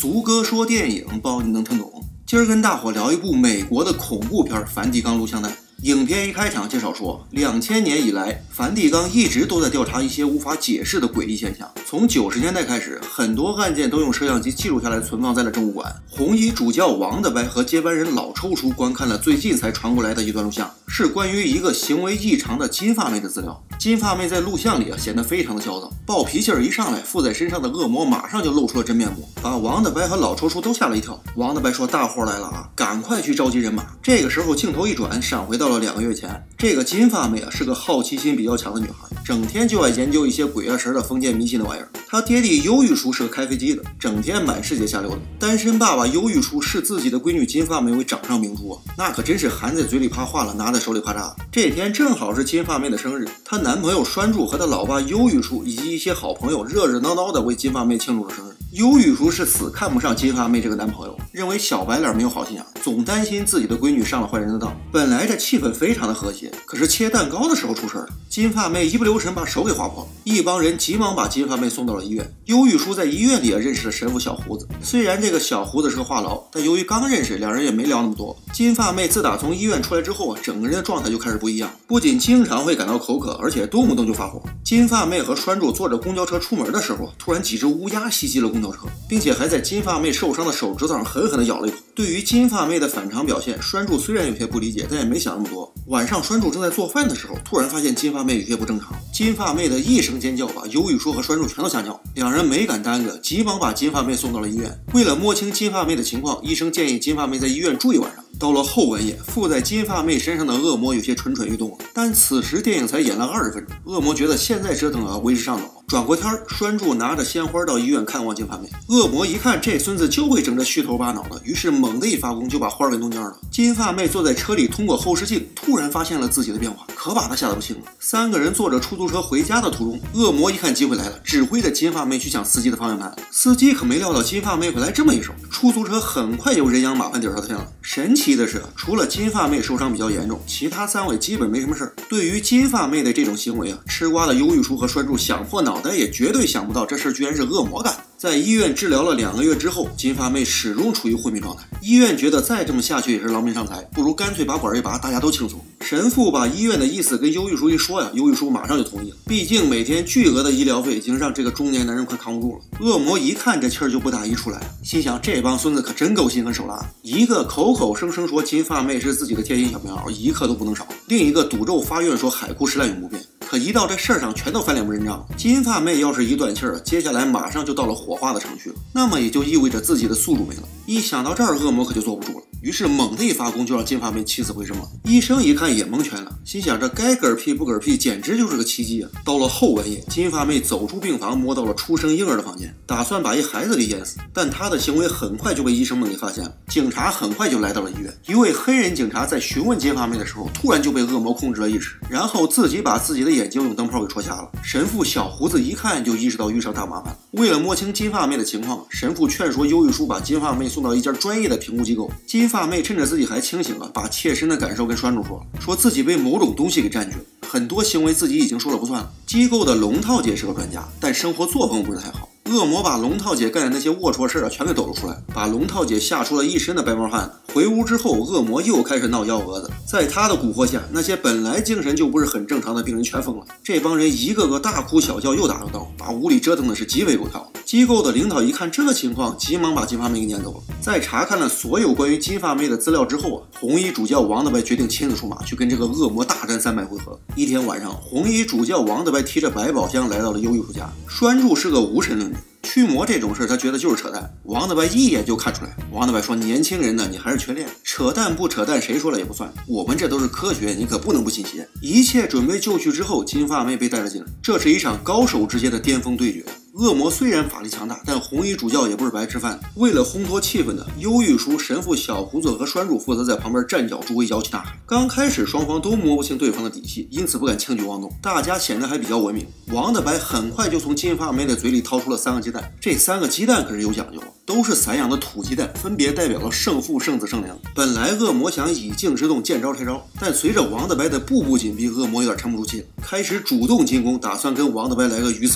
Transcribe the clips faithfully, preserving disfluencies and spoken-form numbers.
俗哥说电影，包你能听懂。今儿跟大伙聊一部美国的恐怖片《梵蒂冈录像带》。影片一开场介绍说，两千年以来，梵蒂冈一直都在调查一些无法解释的诡异现象。从九十年代开始，很多案件都用摄像机记录下来，存放在了证物馆。红衣主教王大伯和接班人老抽叔观看了最近才传过来的一段录像，是关于一个行为异常的金发妹的资料。金发妹在录像里啊显得非常的焦躁，暴脾气儿一上来，附在身上的恶魔马上就露出了真面目，把王大伯和老抽叔都吓了一跳。王大伯说：“大伙来了啊，赶快去召集人马。”这个时候镜头一转，闪回到了两个月前。这个金发妹啊是个好奇心比较强的女孩，整天就爱研究一些鬼啊神的封建迷信的玩意儿。她爹地忧郁叔是个开飞机的，整天满世界瞎溜达。单身爸爸忧郁叔视自己的闺女金发妹为掌上明珠啊，那可真是含在嘴里怕化了，拿在手里怕炸。这天正好是金发妹的生日，她男朋友栓柱和她老爸忧郁叔以及一些好朋友热热闹闹的为金发妹庆祝了生日。忧郁叔是死看不上金发妹这个男朋友，认为小白脸没有好心眼，总担心自己的闺女上了坏人的当。本来这气氛非常的和谐，可是切蛋糕的时候出事了，金发妹一不留神把手给划破了，一帮人急忙把金发妹送到了医院。忧郁叔在医院里也认识了神父小胡子，虽然这个小胡子是个话痨，但由于刚认识，两人也没聊那么多。金发妹自打从医院出来之后啊，整个人的状态就开始不一样，不仅经常会感到口渴，而且动不动就发火。金发妹和栓柱坐着公交车出门的时候，突然几只乌鸦袭击了公交车，并且还在金发妹受伤的手指头上狠狠地咬了一口。对于金发妹的反常表现，栓柱虽然有些不理解，但也没想那么多。晚上栓柱正在做饭的时候，突然发现金发妹有些不正常，金发妹的一声尖叫把忧郁叔和栓柱全都吓尿，两人没敢耽搁，急忙把金发妹送到了医院。为了摸清金发妹的情况，医生建议金发妹在医院住一晚上。到了后半夜，附在金发妹身上的恶魔有些蠢蠢欲动了，但此时电影才演了二十分钟，恶魔觉得现在折腾啊为时尚早。转过天，栓柱拿着鲜花到医院看望金发妹。恶魔一看这孙子就会整这虚头巴脑的，于是猛地一发功就把花给弄蔫了。金发妹坐在车里，通过后视镜突然发现了自己的变化，可把他吓得不轻了。三个人坐着出租车回家的途中，恶魔一看机会来了，指挥着金发妹去抢司机的方向盘。司机可没料到金发妹会来这么一手，出租车很快就人仰马翻底朝天了。神奇的是，除了金发妹受伤比较严重，其他三位基本没什么事儿。对于金发妹的这种行为啊，吃瓜的忧郁叔和栓柱想破脑袋也绝对想不到这事居然是恶魔干的。在医院治疗了两个月之后，金发妹始终处于昏迷状态。医院觉得再这么下去也是劳民伤财，不如干脆把管一拔，大家都轻松。神父把医院的意思跟忧郁叔一说呀，忧郁叔马上就同意了。毕竟每天巨额的医疗费已经让这个中年男人快扛不住了。恶魔一看这气儿就不打一处来了，心想这帮孙子可真够心狠手辣的。一个口口声声说金发妹是自己的贴心小棉袄，一刻都不能少；另一个赌咒发愿说海枯石烂永不变。可一到这事儿上，全都翻脸不认账。金发妹要是一断气儿，接下来马上就到了火化的程序了，那么也就意味着自己的宿主没了。一想到这儿，恶魔可就坐不住了，于是猛地一发功就让金发妹起死回生了。医生一看也蒙圈了，心想这该嗝屁不嗝屁，简直就是个奇迹啊！到了后半夜，金发妹走出病房，摸到了出生婴儿的房间，打算把一孩子给淹死，但她的行为很快就被医生们给发现了。警察很快就来到了医院，一位黑人警察在询问金发妹的时候，突然就被恶魔控制了意识，然后自己把自己的眼睛用灯泡给戳瞎了。神父小胡子一看就意识到遇上大麻烦了。为了摸清金发妹的情况，神父劝说忧郁叔把金发妹送到一家专业的评估机构。金发妹趁着自己还清醒了，把切身的感受跟栓柱说了，说自己被某种东西给占据了，很多行为自己已经说了不算了。机构的龙套姐是个专家，但生活作风不是太好。恶魔把龙套姐干的那些龌龊事啊全给抖了出来，把龙套姐吓出了一身的白毛汗。回屋之后，恶魔又开始闹幺蛾子。在他的蛊惑下，那些本来精神就不是很正常的病人全疯了。这帮人一个个大哭小叫，又打又闹，把屋里折腾的是鸡飞狗跳。机构的领导一看这个情况，急忙把金发妹给撵走了。在查看了所有关于金发妹的资料之后啊，红衣主教王大伯决定亲自出马，去跟这个恶魔大战三百回合。一天晚上，红衣主教王大伯提着百宝箱来到了忧郁叔家。栓柱是个无神论者，驱魔这种事他觉得就是扯淡，王大伯一眼就看出来。王大伯说，年轻人呢，你还是缺练，扯淡不扯淡谁说了也不算，我们这都是科学，你可不能不信邪。一切准备就绪之后，金发妹被带了进来，这是一场高手之间的巅峰对决。恶魔虽然法力强大，但红衣主教也不是白吃饭的。为了烘托气氛呢，忧郁叔、神父小胡子和栓柱负责在旁边站脚助威，摇旗呐喊。刚开始双方都摸不清对方的底细，因此不敢轻举妄动，大家显得还比较文明。王大伯很快就从金发妹的嘴里掏出了三个鸡蛋，这三个鸡蛋可是有讲究，都是散养的土鸡蛋，分别代表了圣父、圣子、圣灵。本来恶魔想以静制动，见招拆招，但随着王大伯的步步紧逼，恶魔有点撑不住气了，开始主动进攻，打算跟王大伯来个鱼死网破。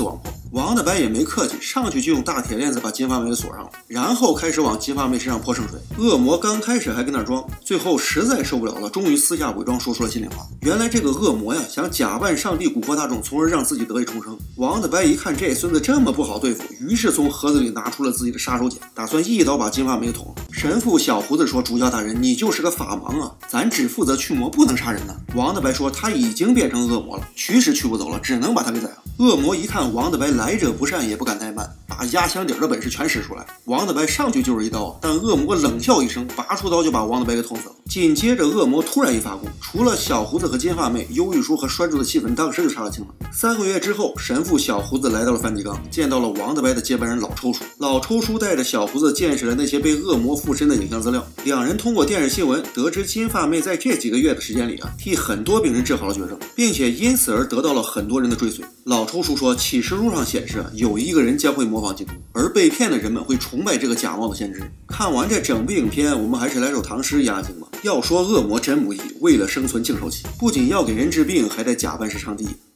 王大白也没客气，上去就用大铁链子把金发妹给锁上了，然后开始往金发妹身上泼圣水。恶魔刚开始还跟那装，最后实在受不了了，终于私下伪装说出了心里话。原来这个恶魔呀，想假扮上帝蛊惑大众，从而让自己得以重生。王大白一看这孙子这么不好对付，于是从盒子里拿出了自己的杀手锏，打算一刀把金发妹捅了。神父小胡子说：“主教大人，你就是个法盲啊，咱只负责驱魔，不能杀人呢。”王大白说：“他已经变成恶魔了，驱是驱不走了，只能把他给宰了。”恶魔一看王大白来者不善，也不敢怠慢，把压箱底的本事全使出来。王大白上去就是一刀，但恶魔冷笑一声，拔出刀就把王大白给捅死了。紧接着恶魔突然一发功，除了小胡子和金发妹，忧郁叔和拴住的气氛当时就杀了青了。三个月之后，神父小胡子来到了梵蒂冈，见到了王大白的接班人老抽叔。老抽叔带着小胡子见识了那些被恶魔附身的影像资料，两人通过电视新闻得知金发妹在这几个月的时间里啊，替很多病人治好了绝症，并且因此而得到了很多人的追随。老抽叔说，启示录上显示啊，有一个人将会模仿基督，而被骗的人们会崇拜这个假冒的先知。看完这整部影片，我们还是来首唐诗压惊吧。要说恶魔真不易，为了生存净受气，不仅要给人治病，还得假扮是上帝。